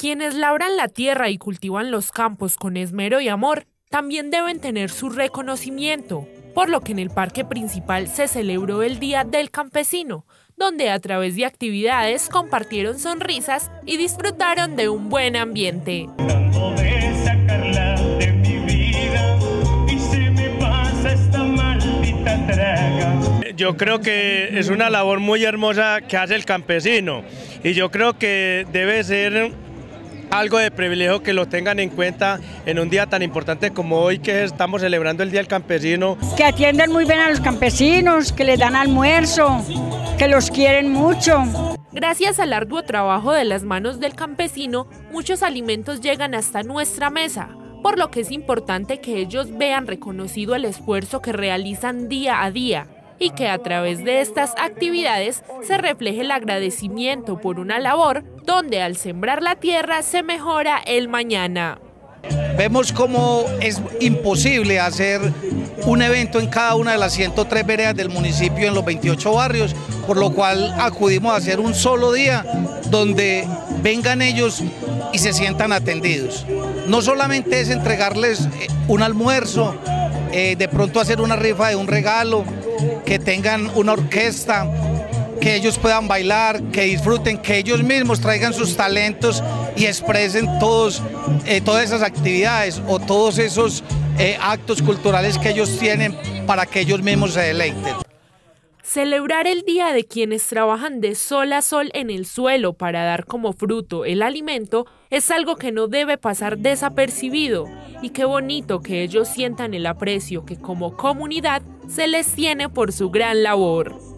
Quienes labran la tierra y cultivan los campos con esmero y amor, también deben tener su reconocimiento, por lo que en el parque principal se celebró el Día del Campesino, donde a través de actividades compartieron sonrisas y disfrutaron de un buen ambiente. Yo creo que es una labor muy hermosa que hace el campesino y yo creo que debe ser algo de privilegio que lo tengan en cuenta en un día tan importante como hoy, que estamos celebrando el Día del Campesino. Que atienden muy bien a los campesinos, que les dan almuerzo, que los quieren mucho. Gracias al arduo trabajo de las manos del campesino, muchos alimentos llegan hasta nuestra mesa, por lo que es importante que ellos vean reconocido el esfuerzo que realizan día a día y que a través de estas actividades se refleje el agradecimiento por una labor donde al sembrar la tierra se mejora el mañana. Vemos cómo es imposible hacer un evento en cada una de las 103 veredas del municipio en los 28 barrios, por lo cual acudimos a hacer un solo día donde vengan ellos y se sientan atendidos. No solamente es entregarles un almuerzo, de pronto hacer una rifa de un regalo, que tengan una orquesta, que ellos puedan bailar, que disfruten, que ellos mismos traigan sus talentos y expresen todas esas actividades o todos esos actos culturales que ellos tienen para que ellos mismos se deleiten. Celebrar el día de quienes trabajan de sol a sol en el suelo para dar como fruto el alimento es algo que no debe pasar desapercibido, y qué bonito que ellos sientan el aprecio que como comunidad se les tiene por su gran labor.